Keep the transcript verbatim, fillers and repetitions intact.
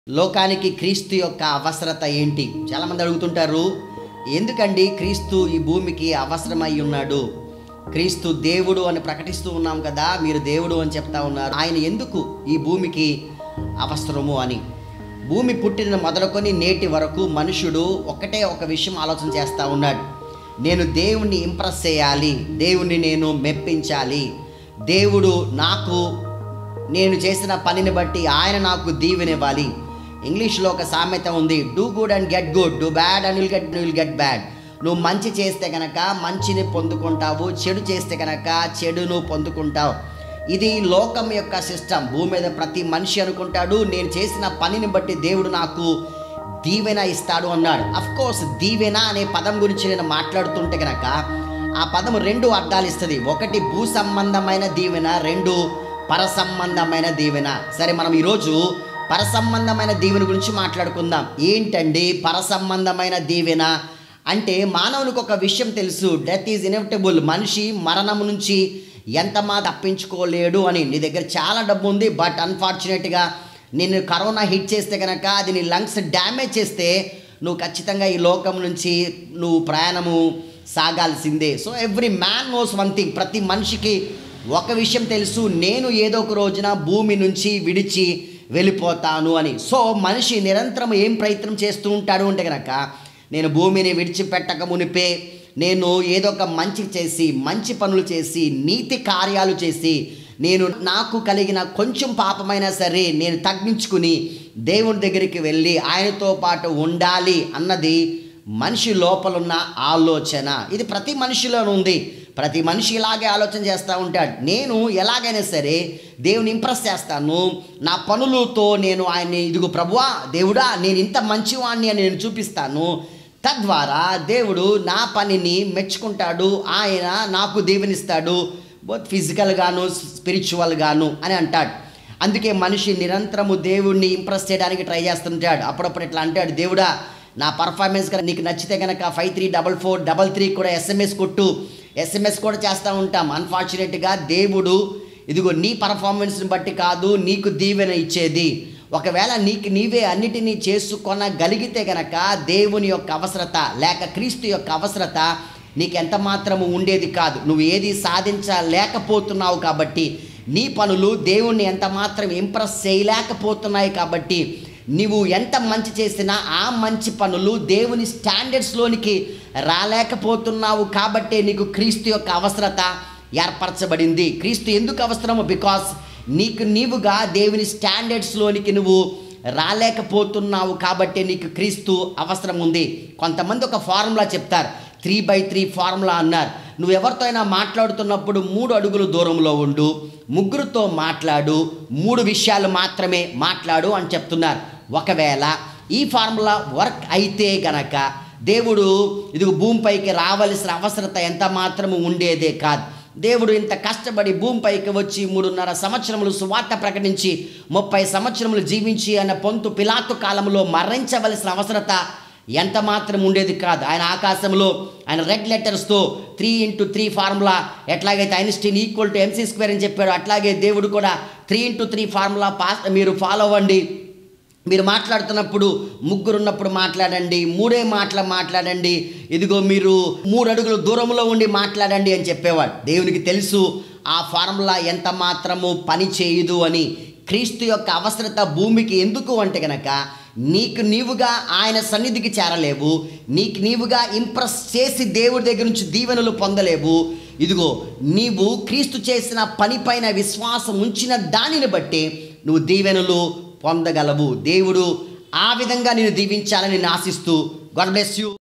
లోకానికి క్రీస్తు యొక్క అవసరత ఏంటి? చాలామంది అడుగుతుంటారు, ఎందుకండి క్రీస్తు ఈ భూమికి అవసరమై ఉన్నాడు? క్రీస్తు దేవుడు అని ప్రకటిస్తూ ఉన్నాం కదా, మీరు దేవుడు అని చెప్తా ఉన్నారు, ఆయన ఎందుకు ఈ భూమికి అవసరము అని. భూమి పుట్టిన మొదలుకొని నేటి వరకు మనుషుడు ఒకటే ఒక విషయం ఆలోచన చేస్తూ ఉన్నాడు. నేను దేవుణ్ణి ఇంప్రెస్ చేయాలి, దేవుణ్ణి నేను మెప్పించాలి, దేవుడు నాకు నేను చేసిన పనిని బట్టి ఆయన నాకు దీవెనివ్వాలి. ఇంగ్లీష్లో ఒక సామెత ఉంది, do good and get good, do bad and will get will get bad. నువ్వు మంచి చేస్తే కనుక మంచిని పొందుకుంటావు, చెడు చేస్తే కనుక చెడును పొందుకుంటావు. ఇది లోకం యొక్క సిస్టమ్. భూమి మీద ప్రతి మనిషి అనుకుంటాడు, నేను చేసిన పనిని బట్టి దేవుడు నాకు దీవెన ఇస్తాడు అన్నాడు. అఫ్కోర్స్ దీవెన అనే పదం గురించి నేను మాట్లాడుతుంటే కనుక ఆ పదం రెండు అర్థాలు ఇస్తుంది. ఒకటి భూ సంబంధమైన దీవెన, రెండు పర సంబంధమైన దీవెన. సరే, మనం ఈరోజు పర సంబంధమైన దీవెన గురించి మాట్లాడుకుందాం. ఏంటండి పర సంబంధమైన దీవెన అంటే? మానవునికి ఒక విషయం తెలుసు, డెత్ ఈజ్ ఇన్ఎవిటబుల్. మనిషి మరణం నుంచి ఎంతమా తప్పించుకోలేడు అని. నీ దగ్గర చాలా డబ్బు ఉంది, బట్ అన్ఫార్చునేట్గా నేను కరోనా హిట్ చేస్తే కనుక అది నీ లంగ్స్ డ్యామేజ్ చేస్తే నువ్వు ఖచ్చితంగా ఈ లోకం నుంచి నువ్వు ప్రయాణము సాగాల్సిందే. So every man knows one thing. ప్రతి మనిషికి ఒక విషయం తెలుసు, నేను ఏదో ఒక రోజున భూమి నుంచి విడిచి వెళ్ళిపోతాను అని. సో మనిషి నిరంతరం ఏం ప్రయత్నం చేస్తూ ఉంటాడు అంటే కనుక, నేను భూమిని విడిచిపెట్టక మునిపే నేను ఏదో ఒక మంచి చేసి, మంచి పనులు చేసి, నీతి కార్యాలు చేసి, నేను నాకు కలిగిన కొంచెం పాపమైనా సరే నేను తగ్గించుకుని దేవుని దగ్గరికి వెళ్ళి ఆయనతో పాటు ఉండాలి అన్నది మనిషి లోపలున్న ఆలోచన. ఇది ప్రతి మనిషిలోనూ ఉంది. ప్రతి మనిషి ఇలాగే ఆలోచన చేస్తూ ఉంటాడు. నేను ఎలాగైనా సరే దేవుని ఇంప్రెస్ చేస్తాను, నా పనులతో నేను ఆయన్ని, ఇదిగో ప్రభువా దేవుడా నేను ఇంత మంచివాణ్ణి అని నేను చూపిస్తాను, తద్వారా దేవుడు నా పనిని మెచ్చుకుంటాడు, ఆయన నాకు దీవెనిస్తాడు, బోత్ ఫిజికల్గాను స్పిరిచువల్గాను అని అంటాడు. అందుకే మనిషి నిరంతరము దేవుణ్ణి ఇంప్రెస్ చేయడానికి ట్రై చేస్తుంటాడు. అప్పుడప్పుడు ఇట్లా అంటాడు, దేవుడా నా పర్ఫార్మెన్స్ కనుక నీకు నచ్చితే కనుక five three double four double three కూడా ఎస్ఎంఎస్ కొట్టు. ఎస్ఎంఎస్ కూడా చేస్తూ ఉంటాం. అన్ఫార్చునేట్గా దేవుడు ఇదిగో నీ పర్ఫార్మెన్స్ని బట్టి కాదు నీకు దీవెన ఇచ్చేది. ఒకవేళ నీకు నీవే అన్నిటినీ చేసుకొనగలిగితే కనుక దేవుని యొక్క అవసరత లేక క్రీస్తు యొక్క అవసరత నీకు ఎంత మాత్రము ఉండేది కాదు. నువ్వు ఏది సాధించలేకపోతున్నావు కాబట్టి, నీ పనులు దేవుణ్ణి ఎంత మాత్రం ఇంప్రెస్ చేయలేకపోతున్నాయి కాబట్టి, నీవు ఎంత మంచి చేసినా ఆ మంచి పనులు దేవుని స్టాండర్డ్స్లోనికి రాలేకపోతున్నావు కాబట్టే నీకు క్రీస్తు యొక్క అవసరత ఏర్పరచబడింది. క్రీస్తు ఎందుకు అవసరము? బికాస్ నీకు నీవుగా దేవుని స్టాండర్డ్స్లోనికి నువ్వు రాలేకపోతున్నావు కాబట్టే నీకు క్రీస్తు అవసరం ఉంది. కొంతమంది ఒక ఫార్ములా చెప్తారు, త్రీ బై త్రీ ఫార్ములా అన్నారు. నువ్వు ఎవరితో అయినా మాట్లాడుతున్నప్పుడు మూడు అడుగులు దూరంలో ఉండు, ముగ్గురుతో మాట్లాడు, మూడు విషయాలు మాత్రమే మాట్లాడు అని చెప్తున్నారు. ఒకవేళ ఈ ఫార్ములా వర్క్ అయితే గనక దేవుడు ఇది భూమిపైకి రావలసిన అవసరత ఎంత మాత్రము ఉండేదే కాదు. దేవుడు ఇంత కష్టపడి భూమిపైకి వచ్చి మూడున్నర సంవత్సరములు సువార్త ప్రకటించి ముప్పై సంవత్సరములు జీవించి ఆయన పొంతు పిలాతు కాలంలో మరణించవలసిన అవసరత ఎంత మాత్రం ఉండేది కాదు. ఆయన ఆకాశంలో ఆయన రెడ్ లెటర్స్తో త్రీ ఇంటూ త్రీ ఫార్ములా ఎట్లాగైతే Einstein equal to MC square అని చెప్పాడు, అట్లాగే దేవుడు కూడా three into three formula pass మీరు ఫాలో అవ్వండి. మీరు మాట్లాడుతున్నప్పుడు ముగ్గురు ఉన్నప్పుడు మాట్లాడండి, మూడే మాటలు మాట్లాడండి, ఇదిగో మీరు మూడు అడుగులు దూరంలో ఉండి మాట్లాడండి అని చెప్పేవాడు. దేవునికి తెలుసు ఆ ఫార్ములా ఎంత మాత్రము పని చేయదు అని. క్రీస్తు యొక్క అవసరత భూమికి ఎందుకు అంటే కనుక, నీకు నీవుగా ఆయన సన్నిధికి చేరలేవు, నీకు నీవుగా ఇంప్రెస్ చేసి దేవుడి దగ్గర నుంచి దీవెనలు పొందలేవు. ఇదిగో నీవు క్రీస్తు చేసిన పనిపైన విశ్వాసం ఉంచిన దానిని బట్టి నువ్వు దీవెనలు పొందగలవు. దేవుడు ఆ విధంగా నేను దీవించాలని ఆశిస్తూ, గాడ్ బ్లెస్ యూ.